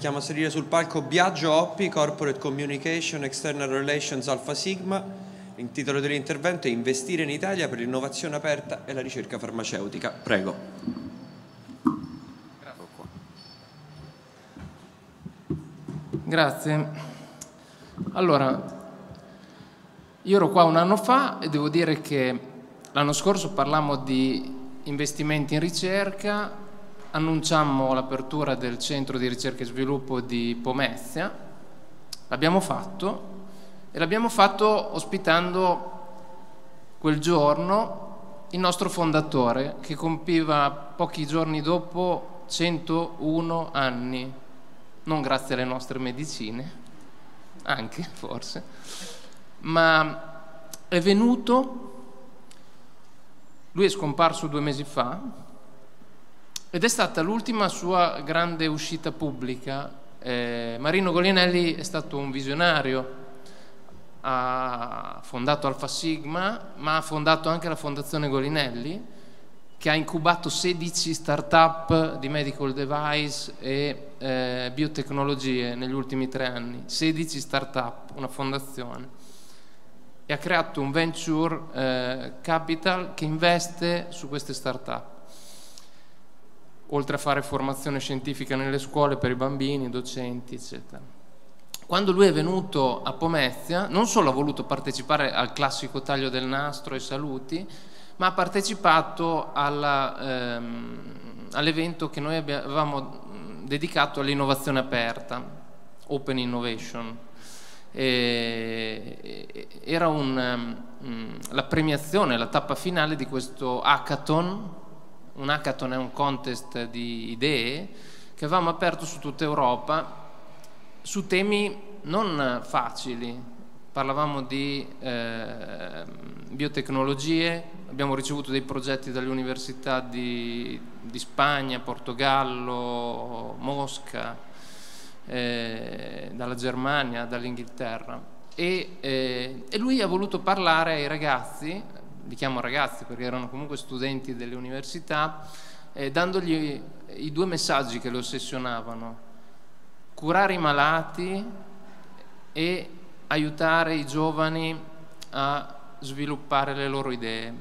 Chiamo a salire sul palco Biagio Oppi, Corporate Communication External Relations Alpha Sigma. Il titolo dell'intervento è Investire in Italia per l'innovazione aperta e la ricerca farmaceutica. Prego. Grazie. Allora, io ero qua un anno fa e devo dire che l'anno scorso parlammo di investimenti in ricerca, annunciammo l'apertura del centro di ricerca e sviluppo di Pomezia, l'abbiamo fatto e l'abbiamo fatto ospitando quel giorno il nostro fondatore che compiva pochi giorni dopo 101 anni, non grazie alle nostre medicine, anche forse, ma è venuto, lui è scomparso 2 mesi fa, ed è stata l'ultima sua grande uscita pubblica. Marino Golinelli è stato un visionario, ha fondato Alpha Sigma, ma ha fondato anche la Fondazione Golinelli, che ha incubato 16 start-up di medical device e biotecnologie negli ultimi 3 anni. 16 start-up, una fondazione. E ha creato un venture capital che investe su queste start-up, oltre a fare formazione scientifica nelle scuole per i bambini, docenti, eccetera. Quando lui è venuto a Pomezia, non solo ha voluto partecipare al classico taglio del nastro e saluti, ma ha partecipato all'evento che noi avevamo dedicato all'innovazione aperta, Open Innovation. Era la premiazione, la tappa finale di questo hackathon. Un hackathon è un contest di idee che avevamo aperto su tutta Europa su temi non facili. Parlavamo di biotecnologie, abbiamo ricevuto dei progetti dalle università di Spagna, Portogallo, Mosca, dalla Germania, dall'Inghilterra e lui ha voluto parlare ai ragazzi, li chiamo ragazzi perché erano comunque studenti delle università, dandogli i 2 messaggi che lo ossessionavano: curare i malati e aiutare i giovani a sviluppare le loro idee,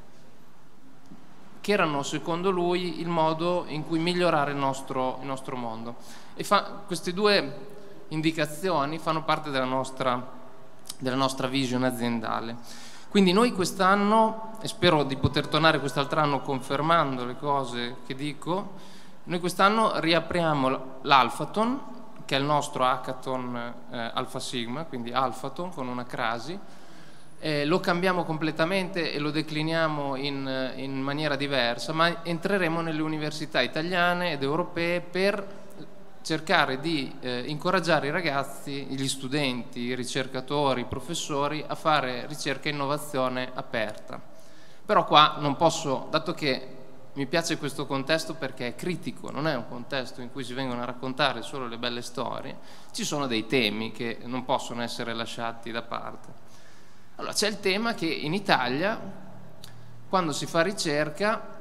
che erano secondo lui il modo in cui migliorare il nostro mondo. E queste 2 indicazioni fanno parte della nostra vision aziendale. Quindi noi quest'anno, e spero di poter tornare quest'altro anno confermando le cose che dico, noi quest'anno riapriamo l'Alphathon, che è il nostro hackathon Alpha Sigma, quindi Alphathon con una crasi, lo cambiamo completamente e lo decliniamo in maniera diversa, ma entreremo nelle università italiane ed europee per cercare di incoraggiare i ragazzi, gli studenti, i ricercatori, i professori a fare ricerca e innovazione aperta. Però qua non posso, dato che mi piace questo contesto perché è critico, non è un contesto in cui si vengono a raccontare solo le belle storie, ci sono dei temi che non possono essere lasciati da parte. Allora c'è il tema che in Italia, quando si fa ricerca,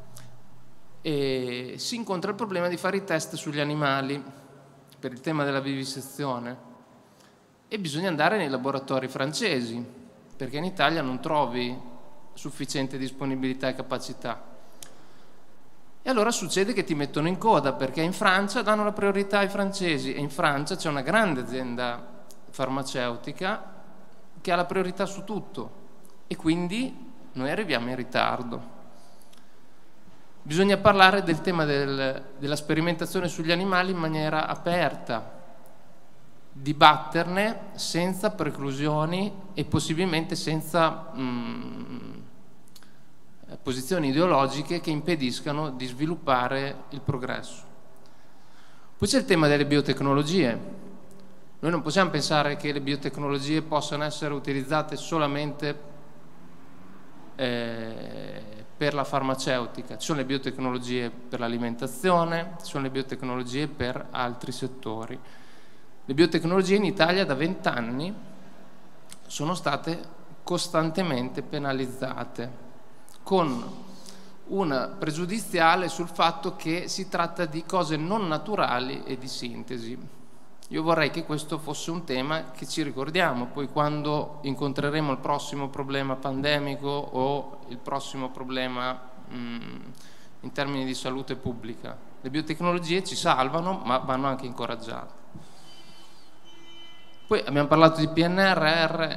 e si incontra il problema di fare i test sugli animali per il tema della vivisezione e bisogna andare nei laboratori francesi perché in Italia non trovi sufficiente disponibilità e capacità, e allora succede che ti mettono in coda perché in Francia danno la priorità ai francesi e in Francia c'è una grande azienda farmaceutica che ha la priorità su tutto e quindi noi arriviamo in ritardo. Bisogna parlare del tema della sperimentazione sugli animali in maniera aperta, dibatterne senza preclusioni e possibilmente senza posizioni ideologiche che impediscano di sviluppare il progresso. Poi c'è il tema delle biotecnologie. Noi non possiamo pensare che le biotecnologie possano essere utilizzate solamente per la farmaceutica. Ci sono le biotecnologie per l'alimentazione, ci sono le biotecnologie per altri settori. Le biotecnologie in Italia da 20 anni sono state costantemente penalizzate con una pregiudiziale sul fatto che si tratta di cose non naturali e di sintesi. Io vorrei che questo fosse un tema che ci ricordiamo poi quando incontreremo il prossimo problema pandemico o il prossimo problema in termini di salute pubblica. Le biotecnologie ci salvano, ma vanno anche incoraggiate. Poi abbiamo parlato di PNRR.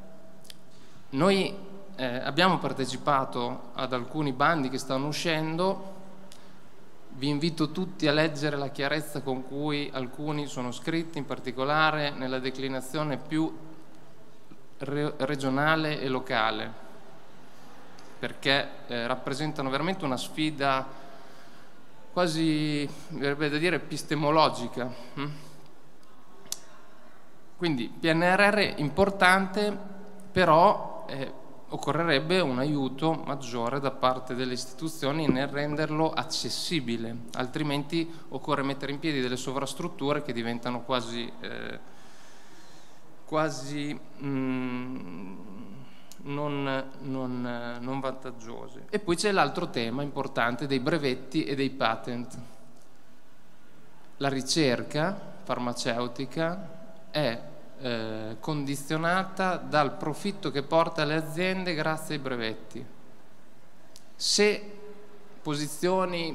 Noi abbiamo partecipato ad alcuni bandi che stanno uscendo. Vi invito tutti a leggere la chiarezza con cui alcuni sono scritti, in particolare nella declinazione più regionale e locale, perché rappresentano veramente una sfida quasi, mi verrebbe da dire, epistemologica. Quindi PNRR importante, però occorrerebbe un aiuto maggiore da parte delle istituzioni nel renderlo accessibile, altrimenti occorre mettere in piedi delle sovrastrutture che diventano quasi non vantaggiose. E poi c'è l'altro tema importante dei brevetti e dei patent. La ricerca farmaceutica è condizionata dal profitto che porta alle aziende grazie ai brevetti. Se posizioni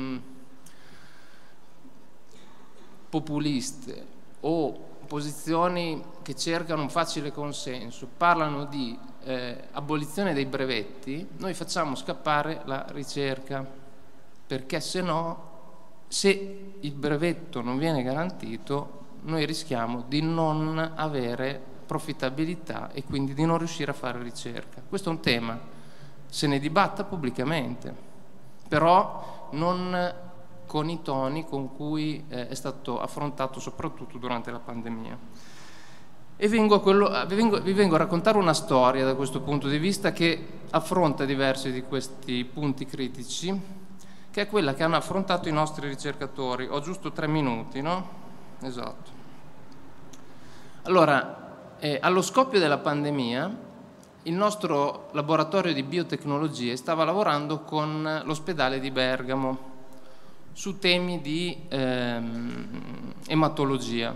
populiste o posizioni che cercano un facile consenso parlano di abolizione dei brevetti, noi facciamo scappare la ricerca, perché se il brevetto non viene garantito, noi rischiamo di non avere profittabilità e quindi di non riuscire a fare ricerca. Questo è un tema, se ne dibatta pubblicamente, però non con i toni con cui è stato affrontato soprattutto durante la pandemia. E vi vengo a raccontare una storia da questo punto di vista che affronta diversi di questi punti critici, che è quella che hanno affrontato i nostri ricercatori. Ho giusto 3 minuti, no? Esatto. Allora, allo scoppio della pandemia, il nostro laboratorio di biotecnologie stava lavorando con l'ospedale di Bergamo su temi di ematologia.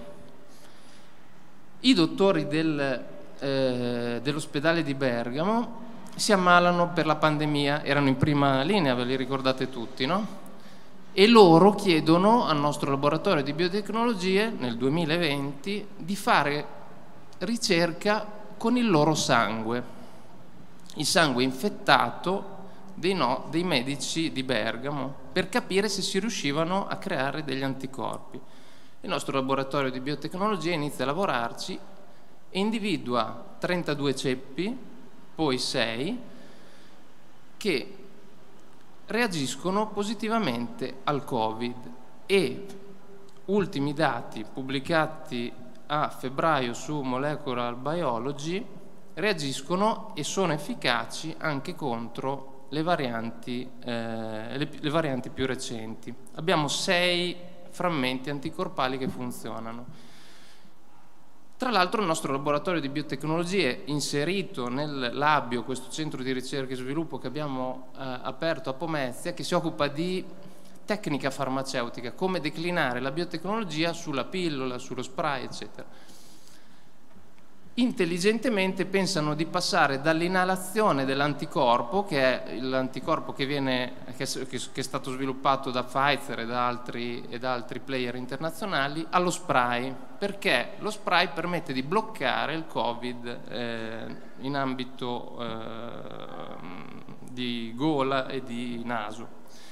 I dottori dell'ospedale di Bergamo si ammalano per la pandemia, erano in prima linea, ve li ricordate tutti, no? E loro chiedono al nostro laboratorio di biotecnologie nel 2020 di fare ricerca con il loro sangue, il sangue infettato dei medici di Bergamo, per capire se si riuscivano a creare degli anticorpi. Il nostro laboratorio di biotecnologie inizia a lavorarci e individua 32 ceppi, poi 6, che reagiscono positivamente al Covid, e ultimi dati pubblicati a febbraio su Molecular Biology reagiscono e sono efficaci anche contro le varianti più recenti. Abbiamo 6 frammenti anticorpali che funzionano. Tra l'altro il nostro laboratorio di biotecnologie, inserito nel Labio, questo centro di ricerca e sviluppo che abbiamo aperto a Pomezia, che si occupa di tecnica farmaceutica, come declinare la biotecnologia sulla pillola, sullo spray, eccetera. Intelligentemente pensano di passare dall'inalazione dell'anticorpo, che è l'anticorpo che è stato sviluppato da Pfizer e da altri player internazionali, allo spray, perché lo spray permette di bloccare il Covid in ambito di gola e di naso.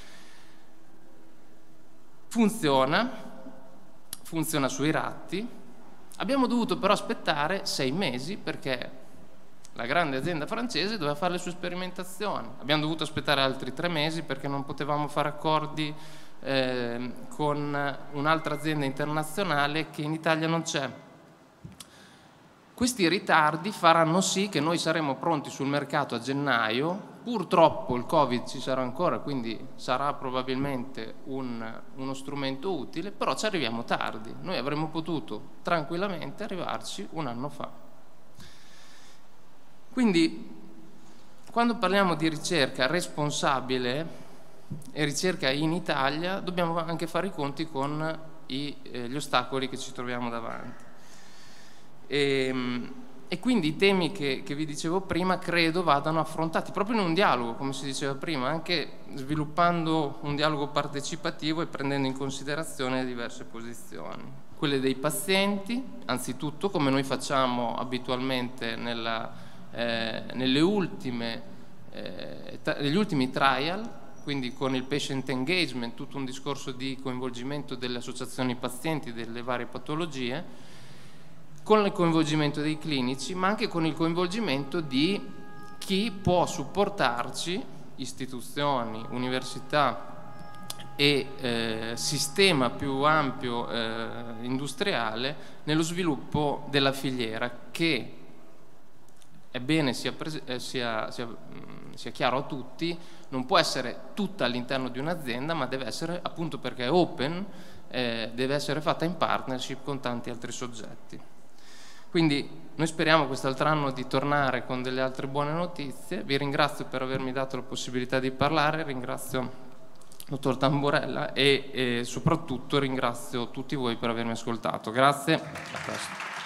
Funziona sui ratti. Abbiamo dovuto però aspettare 6 mesi perché la grande azienda francese doveva fare le sue sperimentazioni. Abbiamo dovuto aspettare altri 3 mesi perché non potevamo fare accordi con un'altra azienda internazionale che in Italia non c'è. Questi ritardi faranno sì che noi saremo pronti sul mercato a gennaio. Purtroppo il Covid ci sarà ancora, quindi sarà probabilmente uno strumento utile, però ci arriviamo tardi. Noi avremmo potuto tranquillamente arrivarci un anno fa. Quindi quando parliamo di ricerca responsabile e ricerca in Italia, dobbiamo anche fare i conti con gli ostacoli che ci troviamo davanti. E quindi i temi che vi dicevo prima credo vadano affrontati proprio in un dialogo, come si diceva prima, anche sviluppando un dialogo partecipativo e prendendo in considerazione le diverse posizioni. Quelle dei pazienti, anzitutto, come noi facciamo abitualmente negli ultimi trial, quindi con il patient engagement, tutto un discorso di coinvolgimento delle associazioni pazienti, delle varie patologie, con il coinvolgimento dei clinici, ma anche con il coinvolgimento di chi può supportarci, istituzioni, università e sistema più ampio industriale, nello sviluppo della filiera, che è bene sia chiaro a tutti, non può essere tutta all'interno di un'azienda, ma deve essere, appunto perché è open, deve essere fatta in partnership con tanti altri soggetti. Quindi noi speriamo quest'altro anno di tornare con delle altre buone notizie. Vi ringrazio per avermi dato la possibilità di parlare, ringrazio il dottor Tamburella e soprattutto ringrazio tutti voi per avermi ascoltato. Grazie.